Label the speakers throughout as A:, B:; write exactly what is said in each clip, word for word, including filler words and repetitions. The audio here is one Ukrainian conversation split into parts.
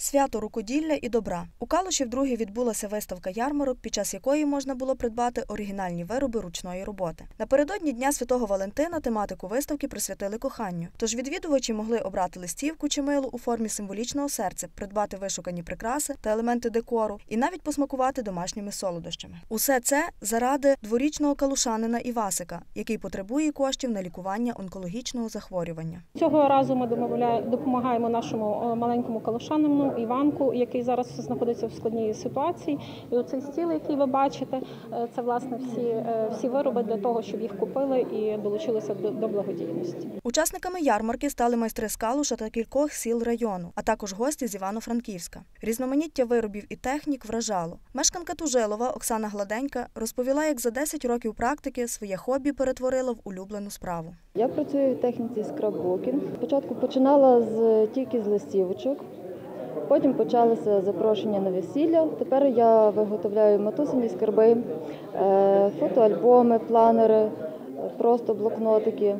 A: Свято рукоділля і добра. У Калуші вдруге відбулася виставка-ярмарок, під час якої можна було придбати оригінальні вироби ручної роботи. Напередодні Дня Святого Валентина тематику виставки присвятили коханню. Тож відвідувачі могли обрати листівку чи мило у формі символічного серця, придбати вишукані прикраси та елементи декору і навіть посмакувати домашніми солодощами. Усе це заради дворічного калушанина Івасика, який потребує коштів на лікування онкологічного захворювання.
B: Цього разу ми допомагаємо нашому маленькому калушанину Іванку, який зараз знаходиться в складній ситуації. І оцей стіл, який ви бачите, це, власне, всі, всі вироби для того, щоб їх купили і долучилися до, до благодійності.
A: Учасниками ярмарки стали майстри з Калуша та кількох сіл району, а також гості з Івано-Франківська. Різноманіття виробів і технік вражало. Мешканка Тужилова Оксана Гладенька розповіла, як за десять років практики своє хобі перетворила в улюблену справу.
C: Я працюю в техніці скрапбукінг. Спочатку починала з, тільки з листівочок. Потім почалося запрошення на весілля. Тепер я виготовляю матусині скарби, фотоальбоми, планери, просто блокнотики.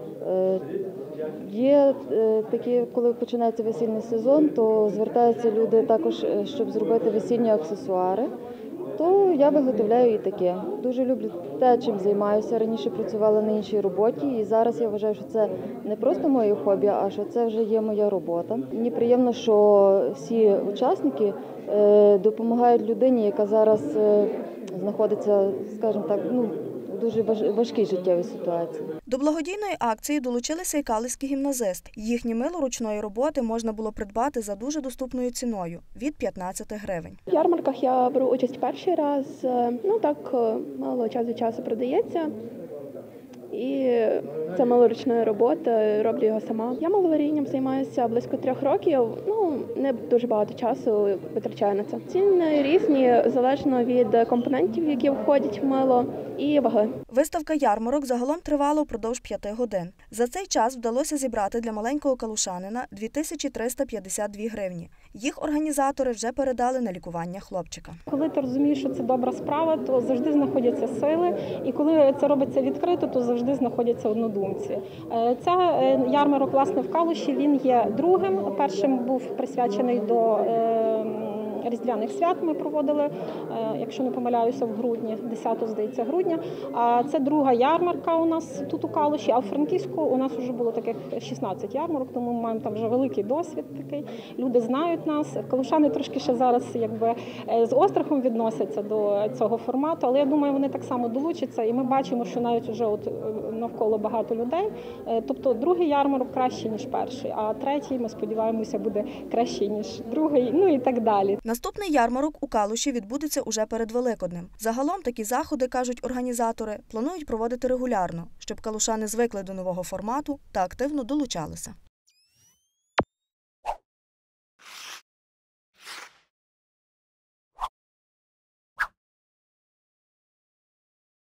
C: Є такі, коли починається весільний сезон, то звертаються люди також, щоб зробити весільні аксесуари. То я виготовляю і таке. Дуже люблю те, чим займаюся. Раніше працювала на іншій роботі, і зараз я вважаю, що це не просто моє хобі, а що це вже є моя робота. Мені приємно, що всі учасники допомагають людині, яка зараз знаходиться, скажімо так, ну, в дуже важкій життєвій ситуації.
A: До благодійної акції долучилися і калузькі гімназисти. Їхнє мило ручної роботи можна було придбати за дуже доступною ціною – від п'ятнадцяти гривень.
D: В ярмарках я беру участь перший раз. Ну так, мало час від часу продається. І це мило ручної роботи, роблю його сама. Я маловарінням займаюся близько трьох років, ну не дуже багато часу витрачаю на це. Ціни різні, залежно від компонентів, які входять в мило, і ваги.
A: Виставка ярмарок загалом тривала впродовж п'яти годин. За цей час вдалося зібрати для маленького калушанина дві тисячі триста п'ятдесят дві гривні. Їх організатори вже передали на лікування хлопчика.
B: Коли ти розумієш, що це добра справа, то завжди знаходяться сили. І коли це робиться відкрито, то завжди знаходяться однодумці. Ця ярмарок, власне, в Калуші, він є другим. Першим був присвячений до Різдвяних свят ми проводили, якщо не помиляюся, в грудні, десятого, здається, грудня. А це друга ярмарка у нас тут у Калуші, а в Франківську у нас вже було таких шістнадцять ярмарок, тому ми маємо там вже великий досвід такий. Люди знають нас. Калушани трошки ще зараз якби з острахом відносяться до цього формату, але я думаю, вони так само долучаться, і ми бачимо, що навіть вже от навколо багато людей. Тобто другий ярмарок кращий, ніж перший, а третій, ми сподіваємося, буде кращий, ніж другий, ну і так далі.
A: Наступний ярмарок у Калуші відбудеться уже перед Великоднем. Загалом такі заходи, кажуть організатори, планують проводити регулярно, щоб калушани звикли до нового формату та активно долучалися.